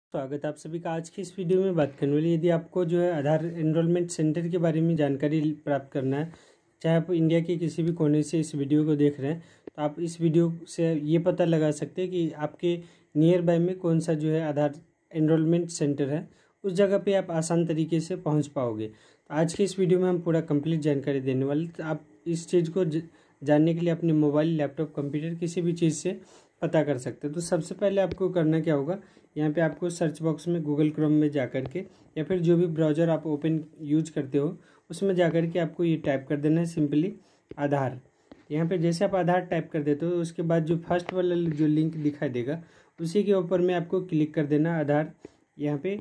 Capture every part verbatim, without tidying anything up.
स्वागत है आप सभी का आज की इस वीडियो में बात करने वाली। यदि आपको जो है आधार एनरोलमेंट सेंटर के बारे में जानकारी प्राप्त करना है, चाहे आप इंडिया के किसी भी कोने से इस वीडियो को देख रहे हैं, तो आप इस वीडियो से ये पता लगा सकते हैं कि आपके नियर बाय में कौन सा जो है आधार एनरोलमेंट सेंटर है। उस जगह पे आप आसान तरीके से पहुँच पाओगे। तो आज के इस वीडियो में हम पूरा कंप्लीट जानकारी देने वाले। तो आप इस चीज़ को जानने के लिए अपने मोबाइल, लैपटॉप, कंप्यूटर किसी भी चीज़ से पता कर सकते हैं। तो सबसे पहले आपको करना क्या होगा, यहाँ पे आपको सर्च बॉक्स में गूगल क्रोम में जा कर के या फिर जो भी ब्राउज़र आप ओपन यूज करते हो उसमें जा कर के आपको ये टाइप कर देना है सिंपली आधार। यहाँ पे जैसे आप आधार टाइप कर देते हो उसके बाद जो फर्स्ट वाला जो लिंक दिखाई देगा उसी के ऊपर में आपको क्लिक कर देना आधार। यहाँ पे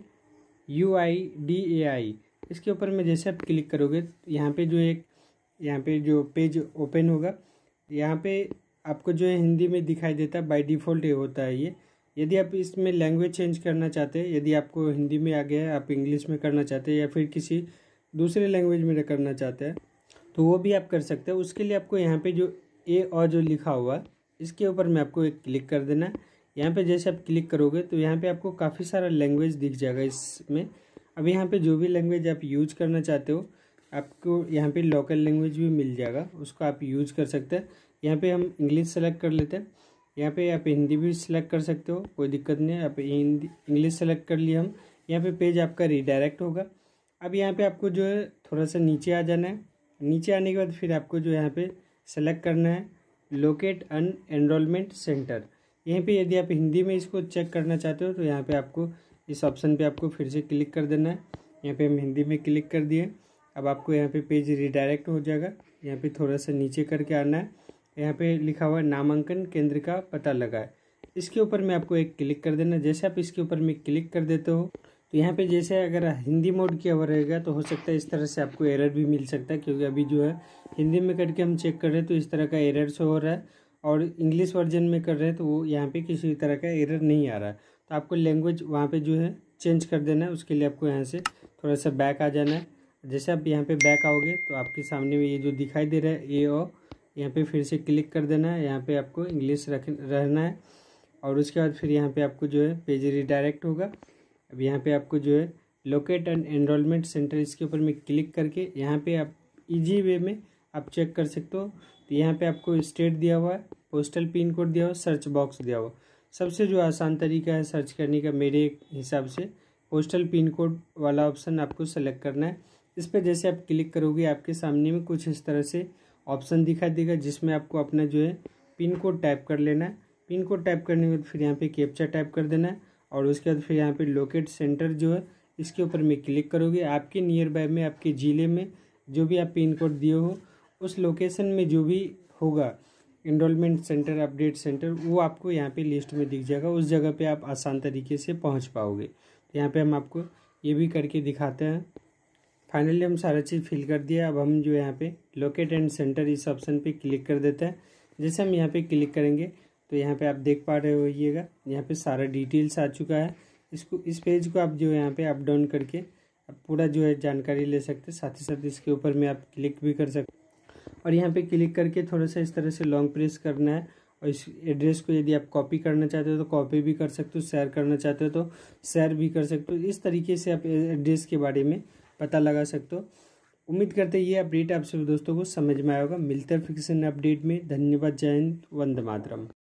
यू आई डी ए आई इसके ऊपर में जैसे आप क्लिक करोगे तो यहाँ पे जो एक यहाँ पे जो पेज ओपन होगा, यहाँ पे आपको जो है हिंदी में दिखाई देता है। बाय डिफ़ॉल्ट ये होता है ये। यदि आप इसमें लैंग्वेज चेंज करना चाहते हैं, यदि आपको हिंदी में आ गया है, आप इंग्लिश में करना चाहते हैं या फिर किसी दूसरे लैंग्वेज में करना चाहते हैं तो वो भी आप कर सकते हैं। उसके लिए आपको यहाँ पे जो ए और जो लिखा हुआ इसके ऊपर में आपको एक क्लिक कर देना है। यहाँ पे जैसे आप क्लिक करोगे तो यहाँ पे आपको काफ़ी सारा लैंग्वेज दिख जाएगा इसमें। अब यहाँ पे जो भी लैंग्वेज आप यूज करना चाहते हो आपको यहाँ पे लोकल लैंग्वेज भी मिल जाएगा, उसको आप यूज कर सकते हैं। यहाँ पे हम इंग्लिश सेलेक्ट कर लेते हैं। यहाँ पे आप हिंदी भी सिलेक्ट कर सकते हो, कोई दिक्कत नहीं है। आप हिंदी इंग्लिश सेलेक्ट कर लिया हम। यहाँ पे पेज आपका रीडायरेक्ट होगा। अब यहाँ पे आपको जो है थोड़ा सा नीचे आ जाना है। नीचे आने के बाद फिर आपको जो यहाँ पे सेलेक्ट करना है लोकेट अन एनरोलमेंट सेंटर। यहीं पे यदि आप हिंदी में इसको चेक करना चाहते हो तो यहाँ पे आपको इस ऑप्शन पे आपको फिर से क्लिक कर देना है। यहाँ पे हम हिंदी में क्लिक कर दिए। अब आपको यहाँ पे पेज रीडायरेक्ट हो जाएगा। यहाँ पे थोड़ा सा नीचे करके आना है। यहाँ पे लिखा हुआ है नामांकन केंद्र का पता लगाए, इसके ऊपर में आपको एक क्लिक कर देना। जैसे आप इसके ऊपर में क्लिक कर देते हो तो यहाँ पे जैसे अगर हिंदी मोड किया हुआ रहेगा तो हो सकता है इस तरह से आपको एरर भी मिल सकता है, क्योंकि अभी जो है हिंदी में करके हम चेक कर रहे हैं तो इस तरह का एरर शो हो रहा है, और इंग्लिश वर्जन में कर रहे हैं तो वो यहाँ पे किसी तरह का एरर नहीं आ रहा है। तो आपको लैंग्वेज वहाँ पे जो है चेंज कर देना है। उसके लिए आपको यहाँ से थोड़ा सा बैक आ जाना है। जैसे आप यहाँ पे बैक आओगे तो आपके सामने में ये जो दिखाई दे रहा है ए ओ, यहाँ पे फिर से क्लिक कर देना है। यहाँ पे आपको इंग्लिश रख रहना है और उसके बाद फिर यहाँ पे आपको जो है पेज रीडायरेक्ट होगा। अब यहाँ पे आपको जो है लोकेट एंड एनरोलमेंट सेंटर इसके ऊपर में क्लिक करके यहाँ पे आप इजी वे में आप चेक कर सकते हो। तो यहाँ पे आपको स्टेट दिया हुआ है, पोस्टल पिन कोड दिया हुआ, सर्च बॉक्स दिया हुआ। सबसे जो आसान तरीका है सर्च करने का मेरे हिसाब से पोस्टल पिन कोड वाला ऑप्शन आपको सेलेक्ट करना है। इस पर जैसे आप क्लिक करोगे आपके सामने में कुछ इस तरह से ऑप्शन दिखाई देगा, जिसमें आपको अपना जो है पिन कोड टाइप कर लेना है। पिन कोड टाइप करने के बाद फिर यहाँ पे कैप्चा टाइप कर देना है और उसके बाद फिर यहाँ पे लोकेट सेंटर जो है इसके ऊपर में क्लिक करोगे। आपके नियर बाय में, आपके ज़िले में जो भी आप पिन कोड दिए हो उस लोकेशन में जो भी होगा एनरोलमेंट सेंटर, अपडेट सेंटर, वो आपको यहाँ पे लिस्ट में दिख जाएगा। उस जगह पे आप आसान तरीके से पहुँच पाओगे। तो यहाँ पे हम आपको ये भी करके दिखाते हैं। फाइनली हम सारा चीज़ फिल कर दिया। अब हम जो यहाँ पे लोकेट एंड सेंटर इस ऑप्शन पे क्लिक कर देते हैं। जैसे हम यहाँ पे क्लिक करेंगे तो यहाँ पे आप देख पा रहे होइएगा यहाँ पे सारा डिटेल्स आ चुका है। इसको इस पेज को आप जो है यहाँ पे अप डाउन करके आप पूरा जो है जानकारी ले सकते हैं। साथ ही साथ इसके ऊपर में आप क्लिक भी कर सकते हैं और यहाँ पे क्लिक करके थोड़ा सा इस तरह से लॉन्ग प्रेस करना है और इस एड्रेस को यदि आप कॉपी करना चाहते हो तो कॉपी भी कर सकते हो, शेयर करना चाहते हो तो शेयर भी कर सकते हो। इस तरीके से आप एड्रेस के बारे में पता लगा सकते हो। उम्मीद करते हैं ये अपडेट आप सभी दोस्तों को समझ में आएगा। मिलते हैं फिर किसी नए अपडेट में। धन्यवाद। जय हिंद, वंदे मातरम।